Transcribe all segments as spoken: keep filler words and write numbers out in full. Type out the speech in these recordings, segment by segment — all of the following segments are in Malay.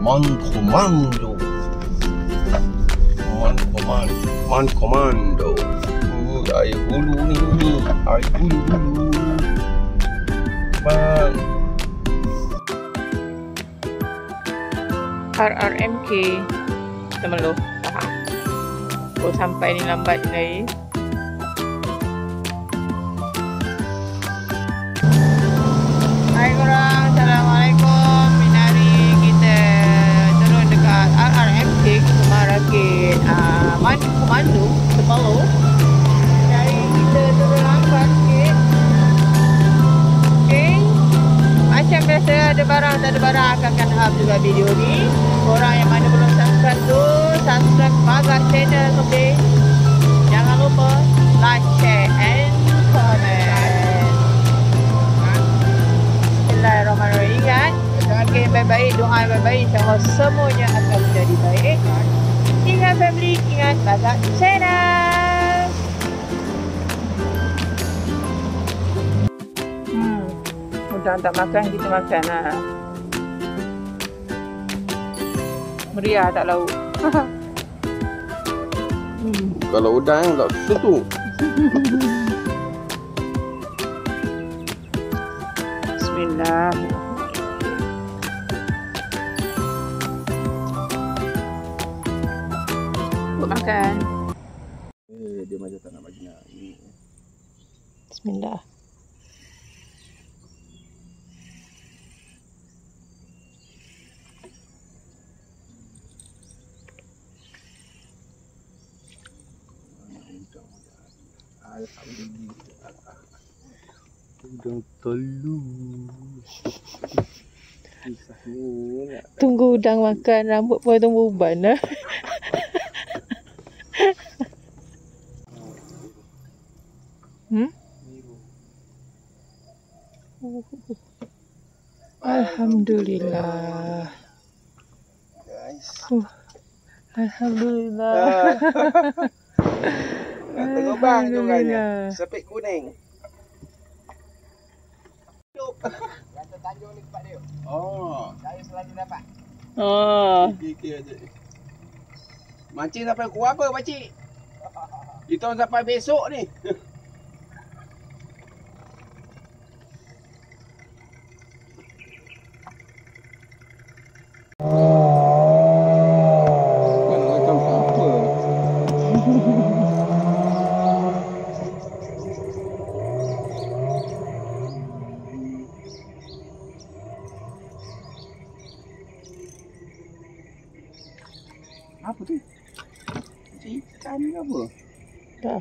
Man Komando. Man Komando. Man Komando. Uh, air bulu ni. Air bulu-bulu. Man. R R M K. Teman lo. Faham. Kau sampai ni lambat lagi. Hai korang, Assalamualaikum. Hari kita turun dekat R R M K, kita rakit uh, Man Komando, Tepalo. Jadi kita turun lambat sikit. Okay. Macam biasa, ada barang tak ada barang akan akan up juga video ni. Korang yang mana belum subscribe tu, subscribe Magat channel, okay. Jangan lupa like, share and comment. Bismillahirrahmanirrahim. Ingat, doakan baik-baik, doa baik-baik, insyaAllah semuanya akan menjadi baik. Ingat family, ingat Magat channel. Hmm, udang tak makan, kita makan lah. Meriah tak lauk. Hmm, kalau udang tak susu tu. Bismillah. Buat makan. Eh, dia macam tak nak bagi nak. Bismillah. Alhamdulillah. Udang telu. Tunggu udang makan, rambut pun tumbuh uban lah. Hmm? Alhamdulillah. Guys. Uh, Alhamdulillah. Tengok bang tu orangnya. Sepik kuning. Rasa Tanjung ni tempat dia. Oh. Saya selalu dapat. Oh. Okey aja. Mancing sampai pukul apa pakcik? Kita sampai besok ni. Apa tu? Ikan ke apa? Tak.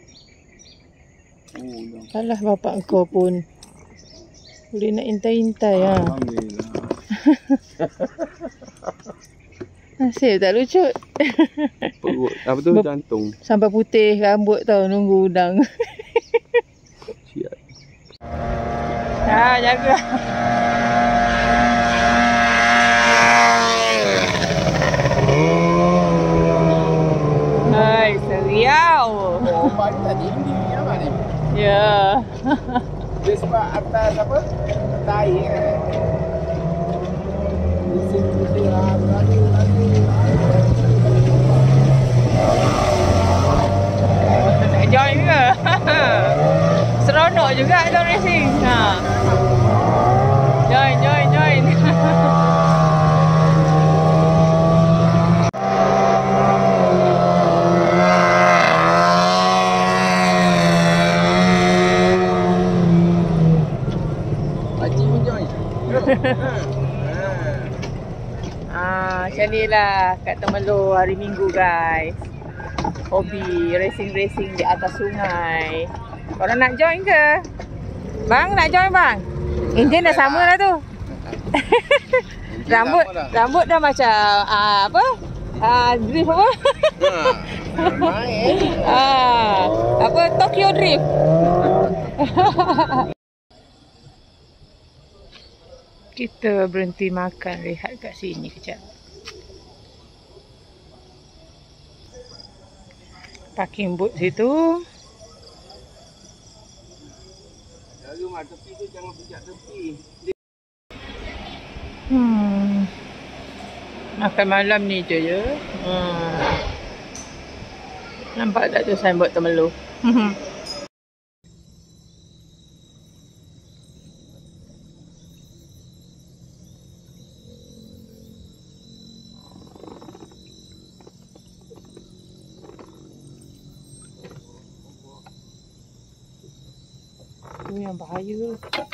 Oh, dah. Alah bapak kau pun. Boleh nak intai-intai lah. Alhamdulillah. Nasib tak lucut. Perut. Apa tu? Ber- Jantung. Sampai putih rambut tau nunggu udang. Siap. Ha, jaga. Hai, seriau. Oh, balik tak tinggi ni apa ni? Ya. Dia sebab atas apa? Atas air kan? Pusing-pusing lah. Lagi-lagi. Nak join ke? Seronok juga tu racing. Ha. Join, join, join. Pakcik pun join. Ah, macam ni lah kat Temerloh hari Minggu guys. Hobi racing-racing di atas sungai. Korang nak join ke? Bang, nak join bang? Enjin dah sama lah tu. Rambut rambut dah macam ah, apa? Ah, drift apa? Ha. Main. Ah, apa Tokyo Drift. Kita berhenti makan, rehat kat sini kejap. Parking boot situ. Lalu mak tepi tu jangan pijak tepi. Hmm. Makan malam ni je ya. Hmm. Nampak tak tu signboard Temerloh? Tu yang bahaya.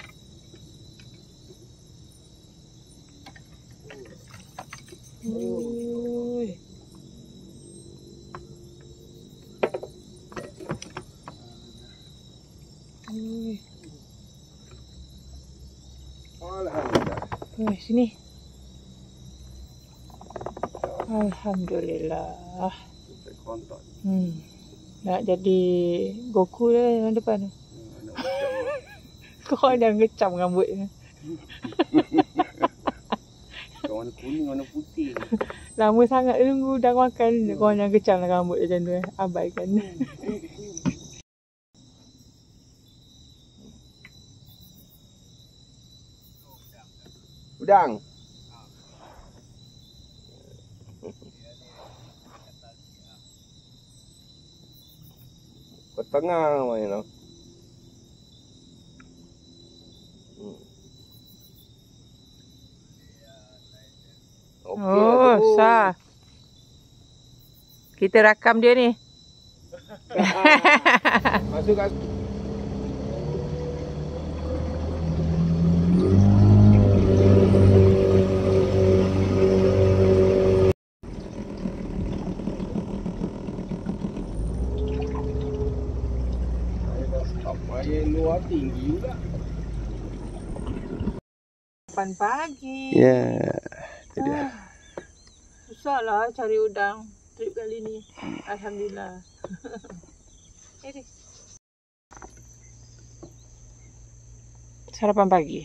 Ui. Ui. Alhamdulillah. Ui, sini. Alhamdulillah. Hmm. Nak jadi Goku dah yang depan. Kau jangan kecam rambutnya. Warna kuning, warna putih. Lama sangat tunggu dah makan. Hmm. Kau jangan kecam rambut macam tu. Eh. Abaikan. Udang. Ke tengah main lah. Oh, sah. Kita rakam dia ni. Masuk kat air luar tinggi juga. delapan pagi. Ya, itu dia. Ah, susahlah cari udang trip kali ni. Alhamdulillah. Eh, sarapan pagi.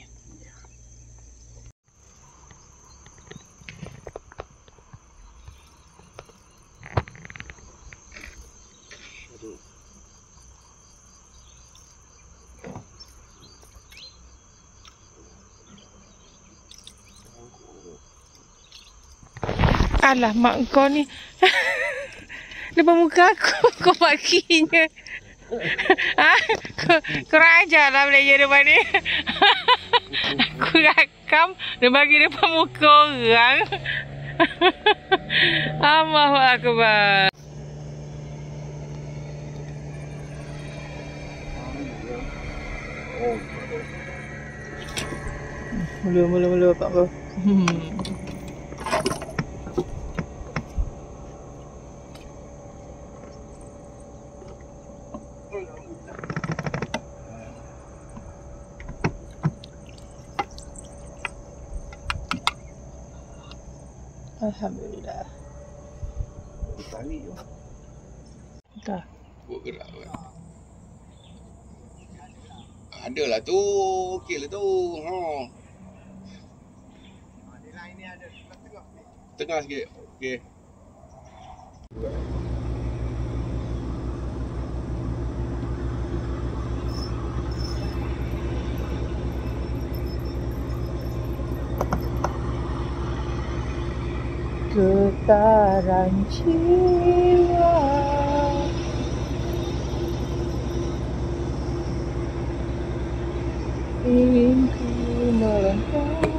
Alah, mak kau ni depan muka aku, kau pakinya. Ha? Kau, kau raja lah belajar depan ni. Aku rakam, dia bagi depan muka orang. Allahu Akbar. Mula, mula, mula bapak kau. Hmm. Alhamdulillah. Tarik je. Dah. Buat gerak. Adalah tu. Okeylah tu. Ha. Nilai ni ada tengah. Tengah sikit. Okey. Getaran jiwa ingin ku melangkah.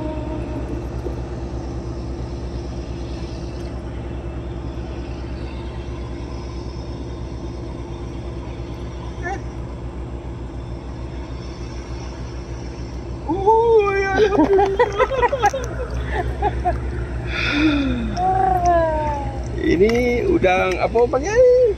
Oh, ya ini udang apa panggil?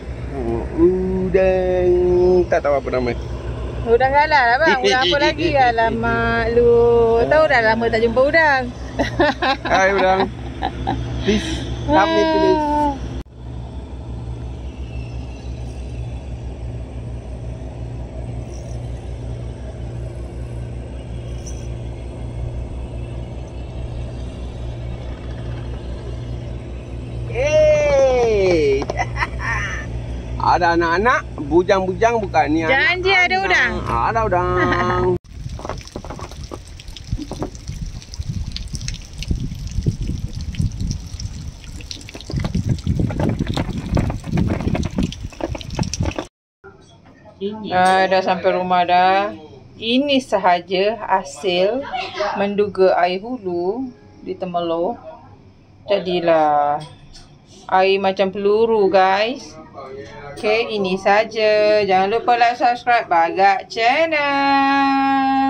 Udang tak tahu apa nama. Udang galah lah bang. Udang apa lagi? Alamak lu. Tahu dah lama tak jumpa udang. Hai udang. Please come in please. Hey. Ada anak-anak, bujang-bujang bukan ni. Janji ada udang. Ada udang. Ah, dah sampai rumah dah. Ini sahaja hasil menduga air hulu di Temerloh. Jadilah air macam peluru, guys. Okay, ini saja. Jangan lupa like, subscribe Bagak Channel.